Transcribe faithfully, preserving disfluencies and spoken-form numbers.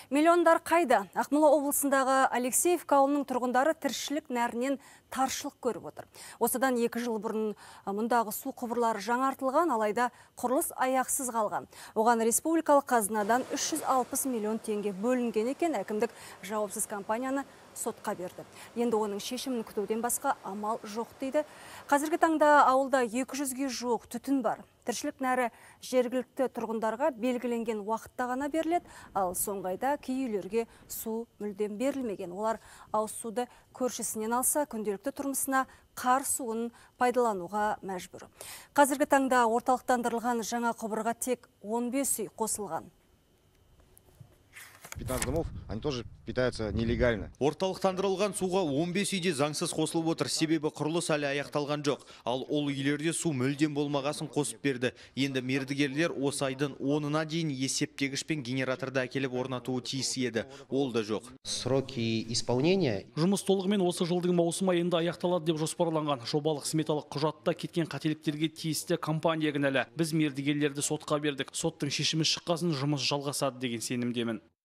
Миллиондар қайда? Ақмола облысындағы Алексеевка ауылының тұрғындары тіршілік нәрінен таршылық көріп отыр. Осыдан екі жыл бұрын мұндағы су құбырлары жаңартылған, алайда құрылыс аяқсыз қалған. Оған республикалық қазынадан үш жүз алпыс миллион теңге бөлінген екен, әкімдік жауапсыз компанияны сотқа берді. Енді оның шешімін күтуден басқа амал жоқ дейді. Қазіргі таңда ауылда екі жүзге жуық түтін бар. Тіршілік нәрі жергілікті тұрғындарға белгіленген уақытта ғана беріледі, ал соңғайда кей үйлерге су мүлдем берілмеген. Олар ауыз суды көршісінен алса, күнделікті тұрмысына қар суын пайдалануға мәжбүр. Қазіргі таңда орталықтандырылған жаңа құбырға тек он бес үй қосылған. пятнадцать домов, они тоже питаются нелегально. Орталықтандырылған суға он бес үйде заңсыз қосылып отыр, себебі құрылыс әлі аяқталған жоқ. Ал ол үйлерде су мүлдем болмағасын қосып берді. Енді мердігерлер осы айдың онына дейін есептегіш пен генераторды әкеліп орнатуы тиіс еді. Ол да жоқ. Сроки исполнения. Жұмыс толығымен осы жылдың маусым айында аяқталады деп жоспарланған. Жобалық сметалық құжатта кеткен қателіктерге тиісті компания кінәлі. Біз мердігерлерді сотқа бердік. Соттың шешімі шыққасын жұмыс жалғасады деген сенімдемін.